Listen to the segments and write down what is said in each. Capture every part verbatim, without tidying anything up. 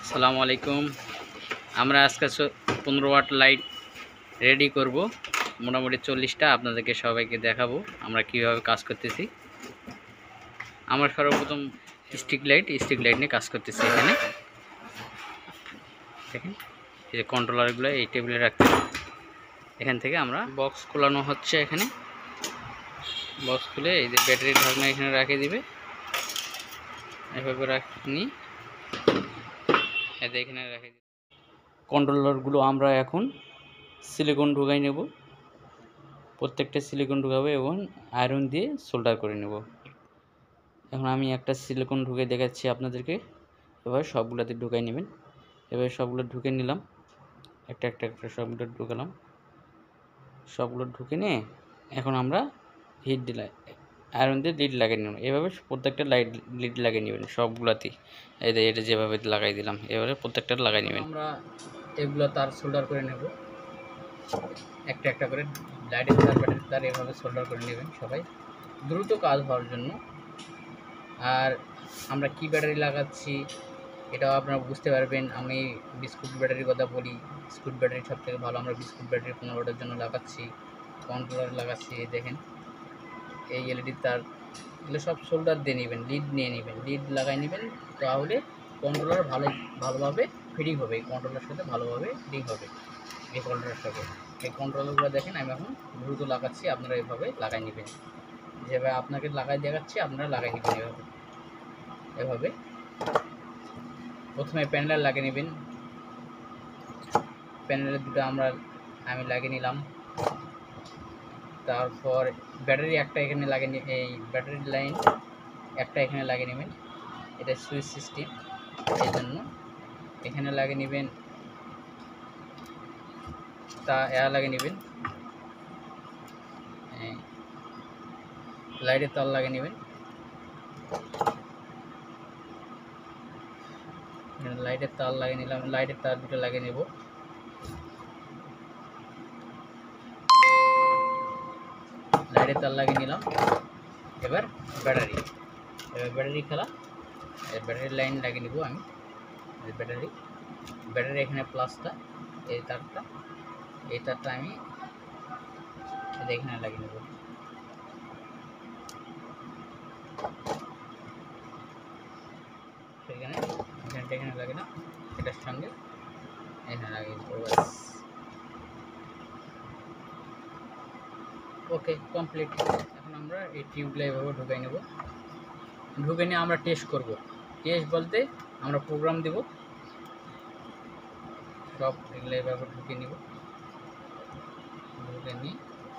আসসালামু আলাইকুম। আমরা আজকে পনেরো ওয়াট লাইট রেডি করব, মোটামুটি চল্লিশটা আপনাদেরকে সবাইকে দেখাবো আমরা কিভাবে কাজ করতেছি। আমরা সর্বপ্রথম স্টিক লাইট স্টিক লাইট নিয়ে কাজ করতেছি। এখানে দেখেন এই যে কন্ট্রোলারগুলো এই টেবিলে রাখতে, এখান থেকে আমরা বক্স খোলানো হচ্ছে। এখানে বক্স খুলে এই যে ব্যাটারির ঢাকনা এখানে রাখে দিবে, এভাবে রাখনি এতে এখানে রেখে দিই। কন্ট্রোলারগুলো আমরা এখন সিলিকন ঢুকাই নেব, প্রত্যেকটা সিলিকন ঢুকাবো এবং আয়রন দিয়ে সোল্ডার করে নেব। এখন আমি একটা সিলিকন ঢুকে দেখাচ্ছি আপনাদেরকে, এবার সবগুলোতে ঢুকাই নেবেন। এবার সবগুলো ঢুকে নিলাম, একটা একটা একটা সবগুলো ঢুকালাম। সবগুলো ঢুকে নিয়ে এখন আমরা হিট দিলাম, আয়রন দিয়ে লিড লাগিয়ে নেব। এভাবে প্রত্যেকটা লাইট লিড লাগিয়ে নেবেন সবগুলাতেই। এই যে এটা যেভাবে লাগাই দিলাম, এবারে প্রত্যেকটা লাগাই নেবেন। আমরা এগুলো তার সোল্ডার করে নেব, একটা একটা করে লাইটের তার ব্যাটারির তার এভাবে সোল্ডার করে নেবেন সবাই, দ্রুত কাজ হওয়ার জন্য। আর আমরা কি ব্যাটারি লাগাচ্ছি এটাও আপনারা বুঝতে পারবেন। আমি বিস্কুট ব্যাটারির কথা বলি, বিস্কুট ব্যাটারি সব থেকে ভালো। আমরা বিস্কুট ব্যাটারি পনেরো ওয়াটের জন্য লাগাচ্ছি, কন্ট্রোলার লাগাচ্ছি। এই দেখেন এই এলইডি তার, এগুলো সব সোল্ডার দিয়ে নেবেন, লিড নিয়ে নেবেন, লিড লাগাই নেবেন, তাহলে কন্ট্রোলার ভালো ভালোভাবে ফিটিং হবে। এই কন্ট্রোলার সাথে ভালোভাবে ফিটিং হবে এই কন্ট্রোলার সাথে। এই কন্ট্রোলারগুলো দেখেন আমি এখন দ্রুত লাগাচ্ছি, আপনারা এভাবে লাগাই নেবেন। যেভাবে আপনাকে লাগাই দেখাচ্ছি আপনারা লাগাই নেবেন এভাবে এভাবে প্রথমে প্যানেল লাগিয়ে নেবেন। প্যানেলের দুটো আমরা আমি লাগিয়ে নিলাম। তারপর ব্যাটারি একটা এখানে লাগিয়ে, এই ব্যাটারির লাইন একটা এখানে লাগিয়ে নেবেন, এটা সুইচ সিস্টেম, এই জন্য এখানে লাগিয়ে নেবেন। তা এয়া লাগিয়ে নেবেন, লাইটের তার লাগিয়ে নেবেন, লাইটের তার লাগিয়ে নিলাম। লাইটের তার দুটো লাগিয়ে নেব। লাইটের তার লাগিয়ে নিলাম। এবার ব্যাটারি, এবার ব্যাটারি খেলা, ব্যাটারির লাইন লাগিয়ে নেব আমি। ব্যাটারি ব্যাটারি এখানে প্লাসটা, এই তারটা এই তারটা আমি এখানে লাগিয়ে নেব। সেখানে এখানটা এখানে লাগে না, এটার সঙ্গে এখানে লাগিয়ে দেবো। Okay, complete. এখন আমরা এই টিউবগুলো এভাবে ঢুকাই নেব। ঢুকে নিয়ে আমরা টেস্ট করব। টেস্ট বলতে আমরা প্রোগ্রাম দেব, সব এগুলো এভাবে ঢুকে নিব। ঢুকে নিয়ে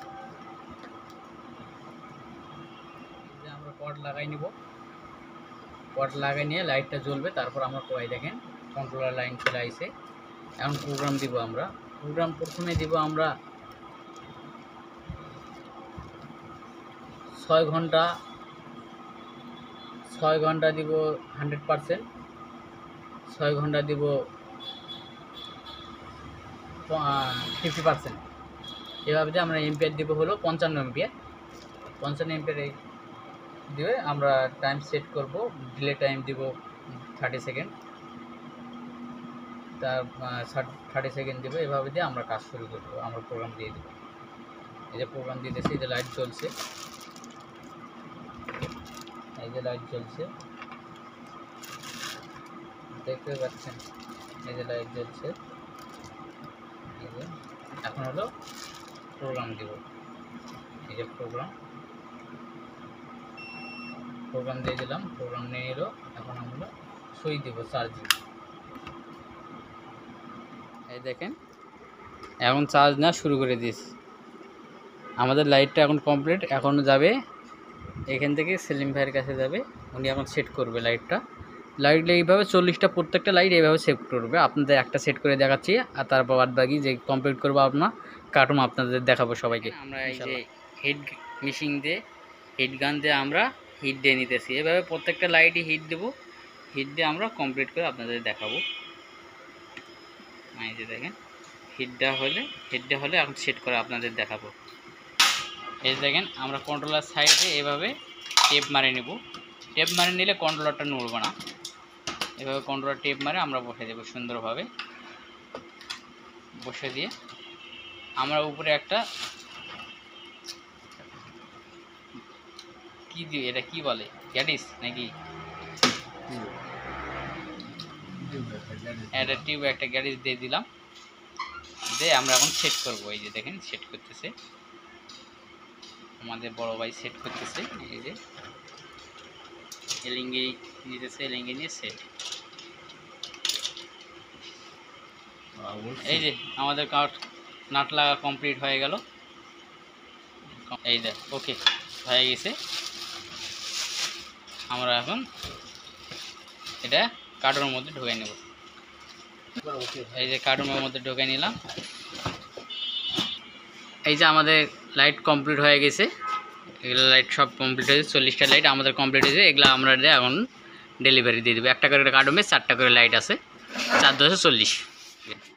আমরা কর্ড লাগাই নিব। কর্ড লাগাই নিয়ে লাইটটা জ্বলবে, তারপর আমরা কয় দেখেন কন্ট্রোলার লাইন চলে আসে। এখন প্রোগ্রাম দিব আমরা। প্রোগ্রাম প্রথমে দিব আমরা ছয় ঘন্টা ছয় ঘন্টা দিব হান্ড্রেড পারসেন্ট, ছয় ঘন্টা দিব ফিফটি পারসেন্ট। এভাবে দিয়ে আমরা এম্পিয়ার দিব হলো পঞ্চান্ন এম্পিয়ার। পঞ্চান্ন এম্পিয়ার এই দিয়ে আমরা টাইম সেট করব। ডিলে টাইম দিব থার্টি সেকেন্ড, তার থার্টি সেকেন্ড দেবো। এভাবে দিয়ে আমরা কাজ শুরু করবো। আমরা প্রোগ্রাম দিয়ে দেবো। এই যে প্রোগ্রাম দিয়ে দিয়েছি, এই যে লাইট জ্বলছে, এই যে লাইট জ্বলছে দেখতে পাচ্ছেন, এই যে লাইট জ্বলছে। এই যে এখন হলো প্রোগ্রাম দিব। এই যে প্রোগ্রাম প্রোগ্রাম দিয়ে দিলাম, প্রোগ্রাম নিয়ে এলো। এখন আমরা সুইচ দিব চার্জিং। এই দেখেন এখন চার্জ না শুরু করে দিয়েছি। আমাদের লাইটটা এখন কমপ্লিট। এখন যাবে এখান থেকে সেলিম ভাইয়ের কাছে যাবে, উনি এখন সেট করবে লাইটটা। লাইট এইভাবে চল্লিশটা প্রত্যেকটা লাইট এইভাবে সেট করবে। আপনাদের একটা সেট করে দেখাচ্ছি, আর তারপর বাদ বাকি যে কমপ্লিট করবো আপনার কার্টুন আপনাদের দেখাবো সবাইকে। আমরা এই যে হিট মেশিন দিয়ে, হিট গান দিয়ে আমরা হিট দিয়ে নিতেছি। এভাবে প্রত্যেকটা লাইটই হিট দেবো। হিট দিয়ে আমরা কমপ্লিট করে আপনাদের দেখাবো। এই যে দেখেন হিটটা হলে হিটটা হলে এখন সেট করে আপনাদের দেখাবো। এই দেখেন আমরা কন্ট্রোলার সাইডে এভাবে টেপ মারে নেব। টেপ মারে নিলে কন্ট্রোলারটা নড়বে না। এভাবে কন্ট্রোলার টেপ মারে আমরা বসে দেবো সুন্দরভাবে। বসে দিয়ে আমরা উপরে একটা কি দিই, এটা কি বলে, গ্যাডিস নাকি একটা টিউব, একটা গ্যাডিস দিয়ে দিলাম। দিয়ে আমরা এখন সেট করবো। এই যে দেখেন সেট করতেছে আমাদের বড় ভাই, সেট করতেছে। এই যে এলিঙ্গি নিতেছে, এলিঙ্গি নিয়ে সেট। এই যে আমাদের কাঠ নাট লাগা কমপ্লিট হয়ে গেল। এই যে ওকে হয়ে গেছে। আমরা এখন এটা কার্টুনের মধ্যে ঢুকাই নেব। এই যে কার্টুনের মধ্যে ঢুকাই নিলাম। এই যে আমাদের লাইট কমপ্লিট হয়ে গেছে, এগুলো লাইট সব কমপ্লিট হয়েছে, চল্লিশটা লাইট আমাদের কমপ্লিট হয়েছে। এগুলো আমরা এখন ডেলিভারি দিয়ে দেবো। একটা করে কার্টুনে চারটা করে লাইট আছে, চার দশে চল্লিশ।